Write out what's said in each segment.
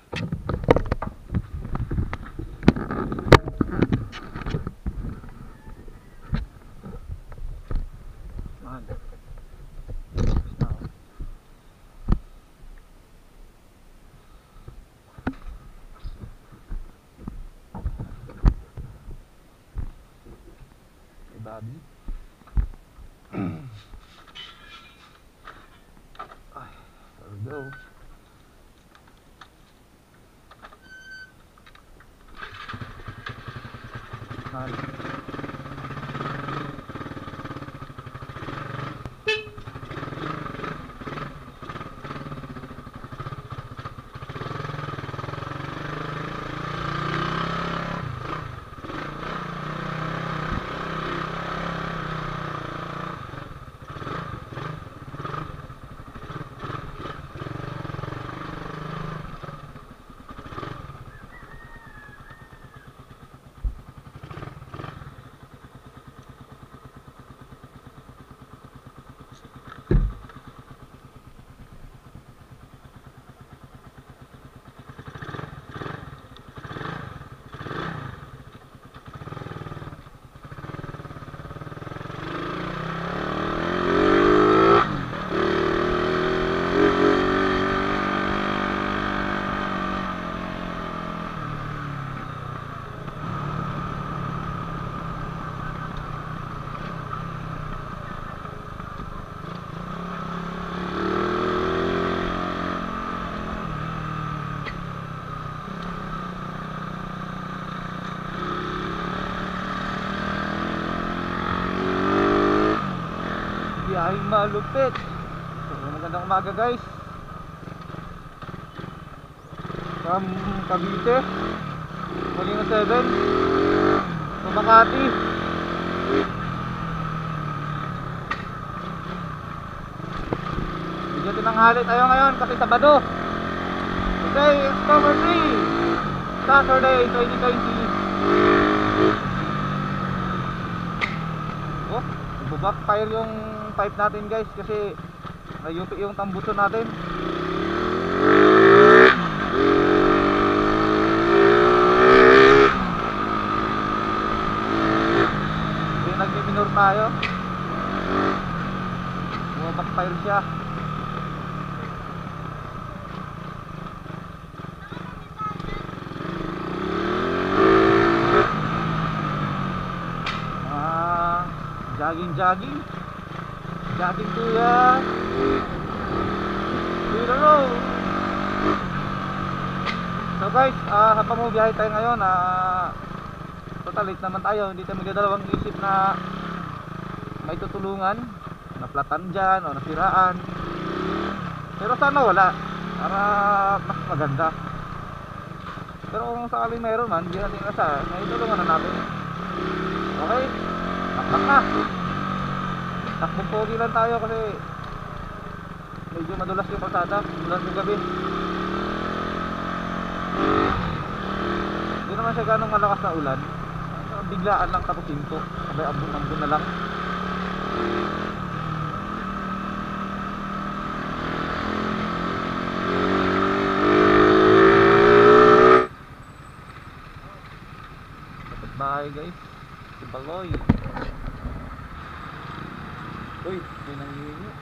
Mahal. Babi. There we go. Nice. Biyaheng malupit. So, magandang umaga guys. From Cavite, Molino 7 to Makati. Medyo tinanghali tayo ngayon kasi Sabado. Today is October 3, Saturday 2020. Oh, nagbo-backfire yung pipe natin guys kasi nayupi yung tambuso natin. Hindi nagmi-minor tayo. Backfire siya. Jogging kuya to the road. So guys, habang bumiyahe tayo ngayon, total late naman tayo. Hindi tayo magdadalawang isip na may tutulungan, naplatan dyan o nasiraan. Pero sana wala, para mas maganda. Pero kung sakaling meron man, hindi natin nasa, may tulungan na natin. Okay, takbak na. Takbong pogi lang tayo kasi medyo madulas yung kalsada, madulas yung gabi. Hindi naman siya ganong malakas na ulan. Biglaan lang tapos hinto, sabay ambon-ambon na lang. Dapat bahay guys, si Baloy. Uy, may nangihingi.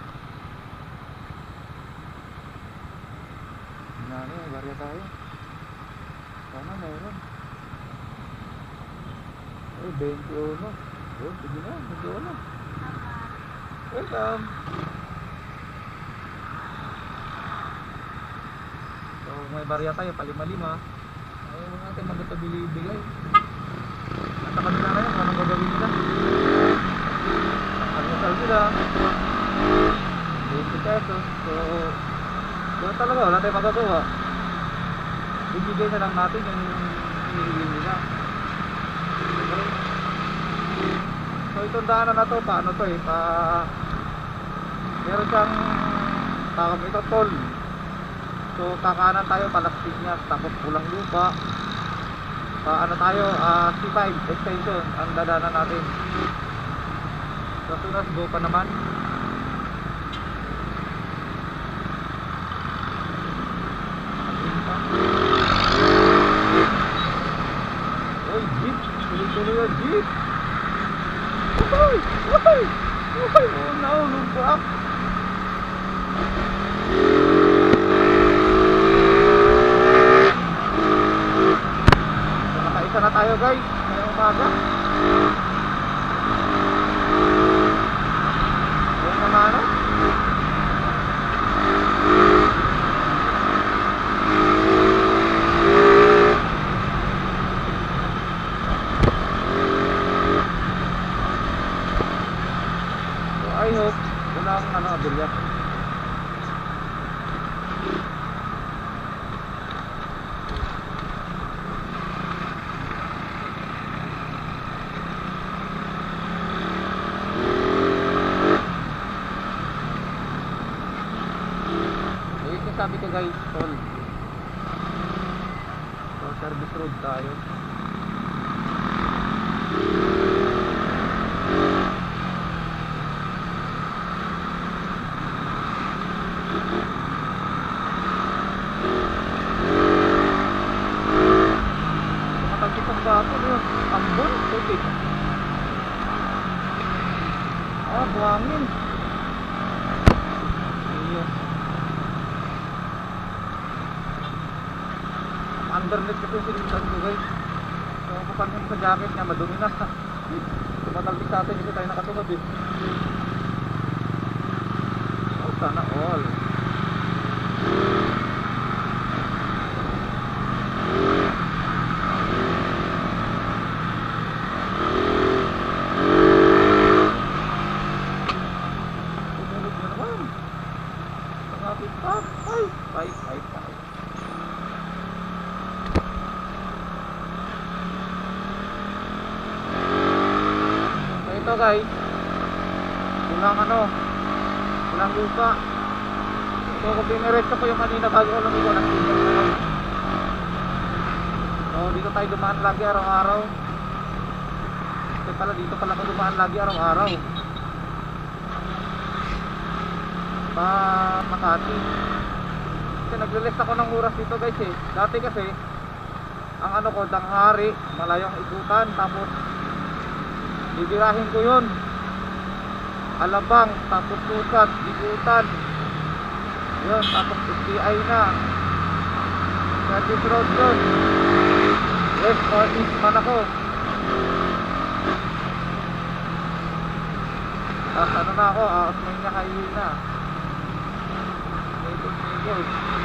Ano, barya tayo. Sana meron. Uy, 21. Oh, sige na, 21. Welcome. So, may barya tayo, palima-lima. Ayaw natin magkatabilibigay. Nasa kanila na yun, anong gagawin nila? Pagkasal sila 20 pesos. So doon talaga wala tayong magagawa, bibigay na lang natin yung hinihingi nila. Okay. So itong daanan na to, paano to meron siyang ito toll. So kakanan tayo palastik niya, tapos pulang lupa paano tayo, C5 extension ang dadaanan natin. So as go pa naman. service road tayo. Matagkitang bato na yun. Ambon, tubig. Buhangin. Ayun. Underneath kasi yung silitan ko guys. So kapansin sa jacket niya, madumi na. Tumatalbik sa atin kasi tayo nakasunod eh. Oh, sana all. Tumulog na naman. Pangapit pa. Ay. Ito guys, kulang lupa. So kung piniretso ko yung kanina bago ko lumigo, nagsinyal na lang. So dito tayo dumaan lagi araw-araw. Kasi pala dito pala ko dumaan lagi araw-araw pa Makati. Kasi nagle-list ako ng oras dito guys eh. Dati kasi ang ano ko, Danghari, malayong ikutan, tapos bibirahin ko yun Alabang, tapos Sukat, Bigutan yun, tapos SBI na Service Road yun. West or East man ako. Tapos ano na ako, Osmeña Highway na Migos.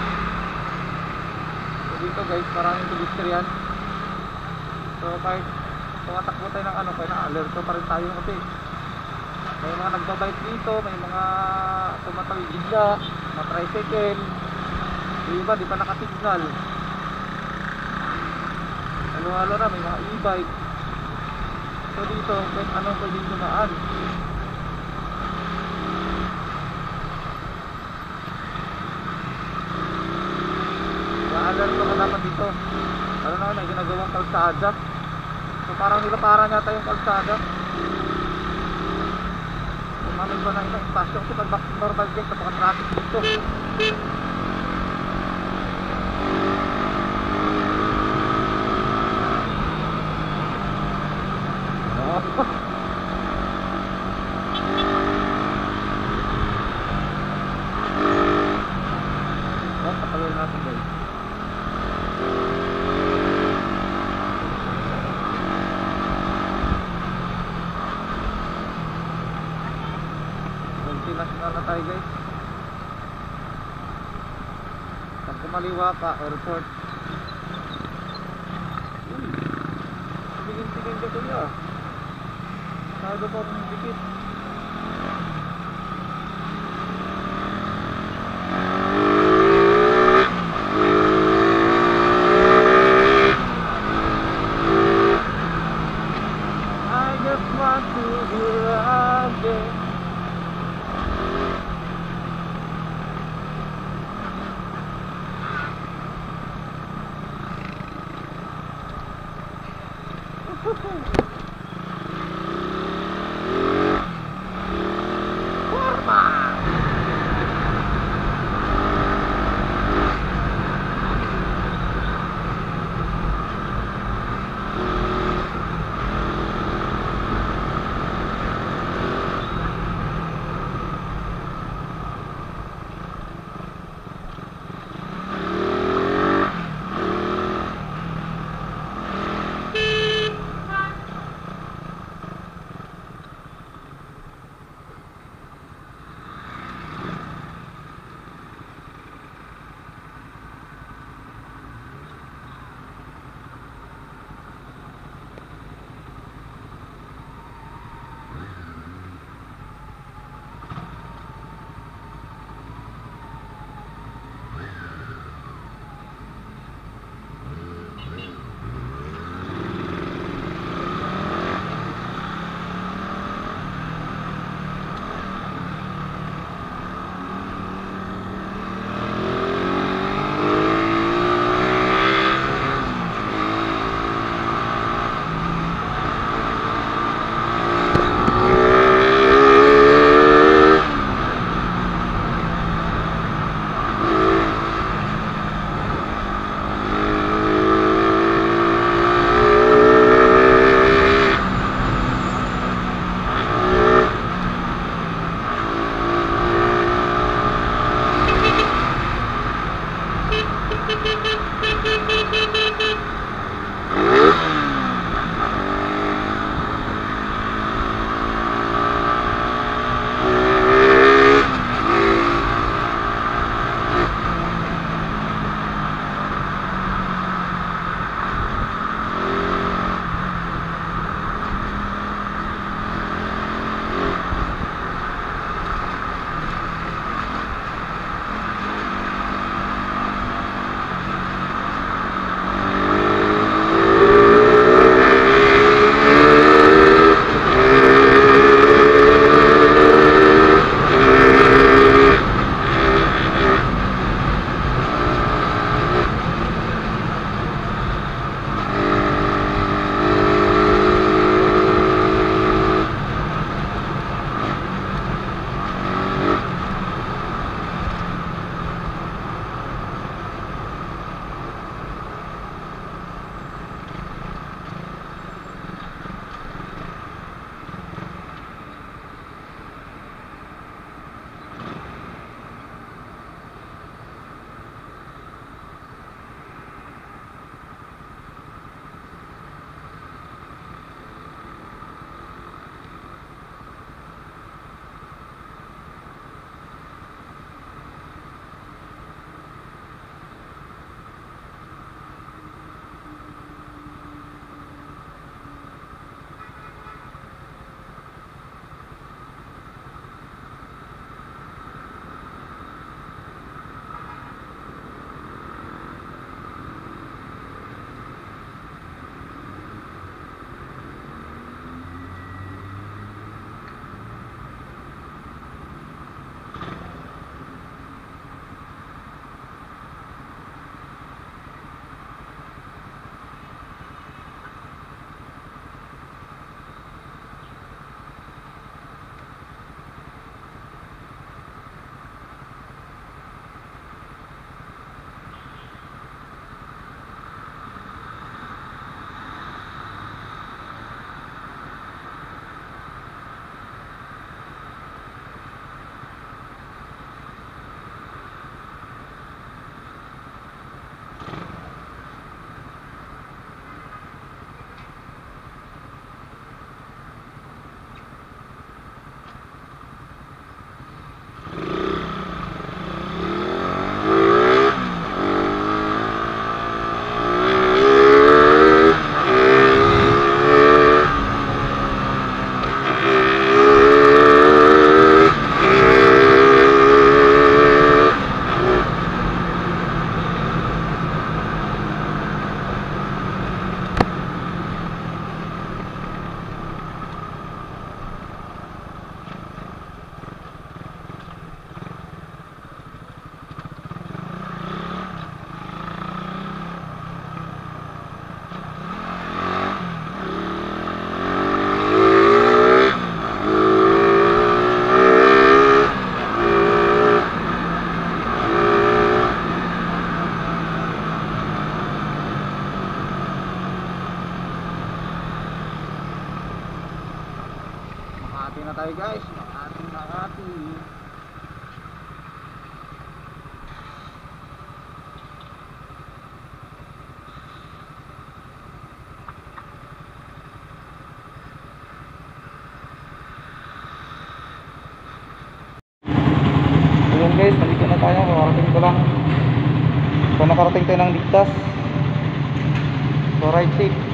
So dito guys, maraming pedestrian. So kahit tumatakbo tayo ng kaya na-alerto pa rin tayo kasi may mga nagbabike dito, may mga tumatawid bigla, mga tricycle, yung iba di pa nakasignal, halo-halo na, may mga e-bike. So dito, kahit anong pwedeng dumaan. Na-alerto ka dapat dito. Ano na, may ginagawang kalsada. So parang nilapara niya tayong kalsada. Mamay pa na ilang espasyo kasi pag normal guys, napaka-traffic dito. Kapalawin natin guys. National na tayo guys. Pag kumaliwa pa, airport. Tingin-tingin ka kuya. Masyado pa rin dikit. I just want to be loved again. Makati na tayo guys. Makati. Ayun guys, nandito na tayo. Makarating ko lang. So nakarating tayo ng ligtas. So ride safe.